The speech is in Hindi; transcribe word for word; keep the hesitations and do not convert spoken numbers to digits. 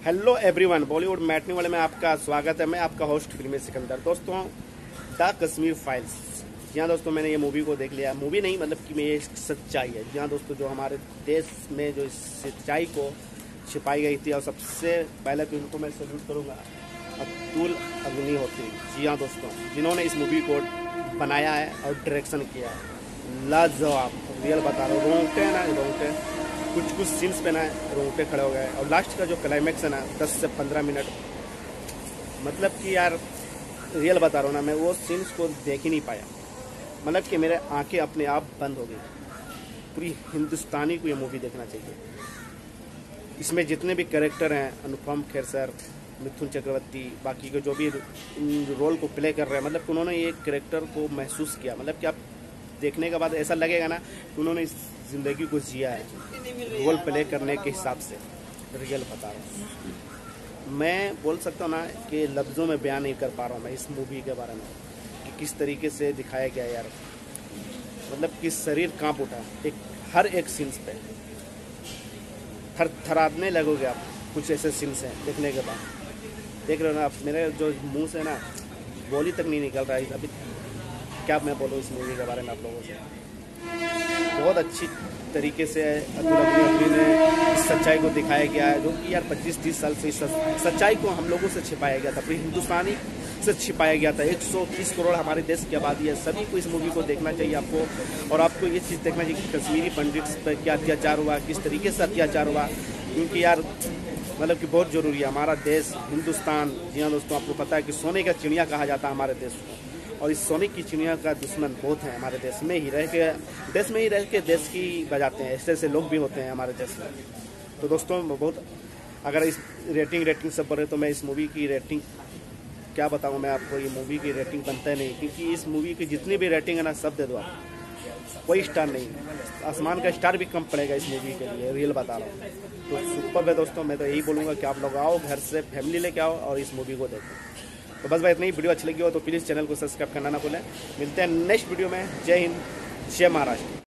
हेलो एवरीवन, बॉलीवुड मैटनी वाले में आपका स्वागत है। मैं आपका होस्ट फिल्मी सिकंदर। दोस्तों, द कश्मीर फाइल्स, जी हाँ दोस्तों, मैंने ये मूवी को देख लिया। मूवी नहीं, मतलब कि ये सच्चाई है। जी हाँ दोस्तों, जो हमारे देश में जो सच्चाई को छिपाई गई थी, और सबसे पहले तो इनको मैं सल्यूट करूँगा, अतुल अग्निहोत्री। जी हाँ दोस्तों, जिन्होंने इस मूवी को बनाया है और डायरेक्शन किया है। लाजवाब, रियल बता रहा हूँ, रोंगटे है ना, रोंगटे कुछ कुछ सीन्स पे ना रोंगटे खड़े हो गए। और लास्ट का जो क्लाइमैक्स है ना, दस से पंद्रह मिनट, मतलब कि यार रियल बता रहा हूँ ना, मैं वो सीन्स को देख ही नहीं पाया। मतलब कि मेरे आंखें अपने आप बंद हो गई। पूरी हिंदुस्तानी को ये मूवी देखना चाहिए। इसमें जितने भी कैरेक्टर हैं, अनुपम खेर सर, मिथुन चक्रवर्ती, बाकी के जो भी रोल को प्ले कर रहे हैं, मतलब कि उन्होंने ये कैरेक्टर को महसूस किया। मतलब कि आप देखने के बाद ऐसा लगेगा ना कि उन्होंने इस ज़िंदगी को जिया है रोल प्ले करने के हिसाब से। रियल बता रहा हूँ, मैं बोल सकता हूँ ना कि लफ्ज़ों में बयान नहीं कर पा रहा हूँ मैं इस मूवी के बारे में कि किस तरीके से दिखाया गया यार। मतलब कि शरीर कांप उठा, एक हर एक सीन्स पे थर थराने लगोगे आप। कुछ ऐसे सीन्स हैं देखने के बाद, देख रहे हो ना आप, मेरे जो मुंह से ना बोली तक नहीं निकल रहा है अभी। क्या मैं बोलूँ इस मूवी के बारे में आप लोगों से। बहुत अच्छी तरीके से अतुल अग्निहोत्री ने इस सच्चाई को दिखाया गया है, जो कि यार पच्चीस तीस साल से इस सच्चाई को हम लोगों से छिपाया गया था, पूरी हिंदुस्तानी से छिपाया गया था। एक सौ तीस करोड़ हमारे देश की आबादी है। सभी को इस मूवी को देखना चाहिए आपको। और आपको ये चीज़ देखना चाहिए कि कश्मीरी पंडित पर क्या अत्याचार हुआ, किस तरीके से अत्याचार हुआ, क्योंकि यार मतलब कि बहुत ज़रूरी है। हमारा देश हिंदुस्तान, जी हाँ दोस्तों, आपको पता है कि सोने का चिड़िया कहा जाता है हमारे देश को। और इस सोने की चिड़िया का दुश्मन बहुत है हमारे देश में ही रह के, देश में ही रह के देश की बजाते हैं। ऐसे ऐसे लोग भी होते हैं हमारे देश में। तो दोस्तों, बहुत अगर इस रेटिंग रेटिंग सब बढ़े तो मैं इस मूवी की रेटिंग क्या बताऊँ मैं आपको। ये मूवी की रेटिंग बनता है नहीं, क्योंकि इस मूवी की जितनी भी रेटिंग है ना, सब दे दो आप, कोई स्टार नहीं। आसमान का स्टार भी कम पड़ेगा इस मूवी के लिए, रियल बता रहा हूँ। तो सुपर है दोस्तों, मैं तो यही बोलूँगा कि आप लोग आओ, घर से फैमिली लेके आओ और इस मूवी को देखो। तो बस भाई, इतनी ही। वीडियो अच्छी लगी हो तो प्लीज़ चैनल को सब्सक्राइब करना ना भूलें। मिलते हैं नेक्स्ट वीडियो में। जय हिंद, जय महाराष्ट्र।